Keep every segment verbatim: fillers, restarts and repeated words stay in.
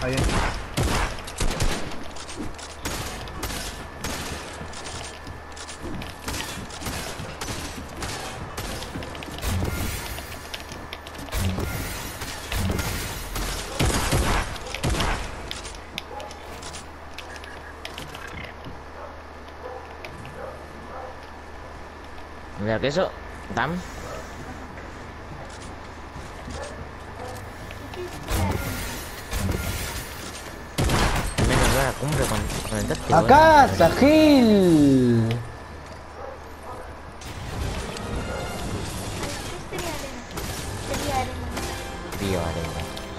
Ahí. Mira que eso, Tam. Menos va a la cumbre con, con el táctico. ¡Acá, ¿eh? Sahil! Tío, arena.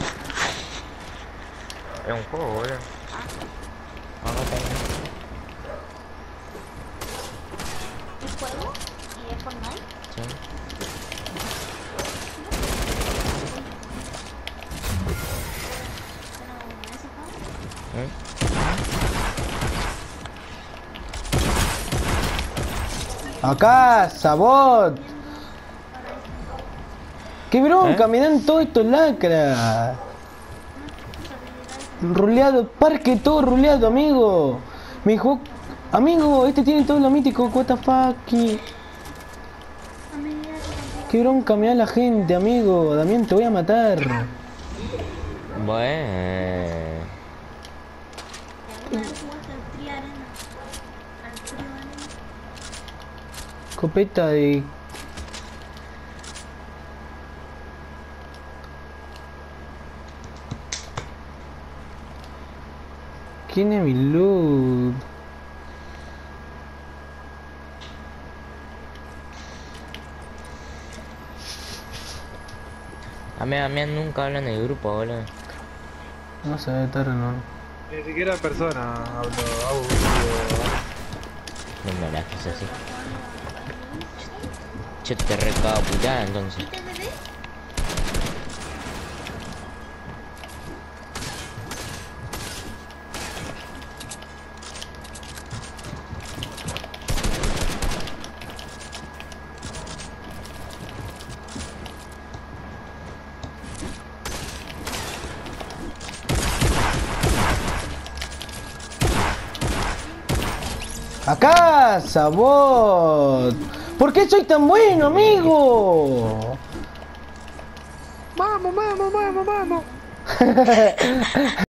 Es un juego, boludo. Acá tengo. ¿El juego? ¿Y es Fortnite? Sí. ¿Eh? ¡Acá, Sabot! ¡Qué bronca! ¿Eh? Me dan todo esto lacra. Ruleado, parque todo ruleado, amigo. Me dijo, amigo, este tiene todo lo mítico, what the fuck. Qué bronca me da la gente, amigo. Damián, te voy a matar. Bueno. Copeta de... ¿Quién es mi loot? A mí, a mí nunca hablan del grupo, boludo. No sé, terreno. Ni siquiera persona hablo, hago No me la haces así. Yo te recabo putada entonces. ¡Acá, Sabot! ¿Por qué soy tan bueno, amigo? ¡Vamos, vamos, vamos, vamos!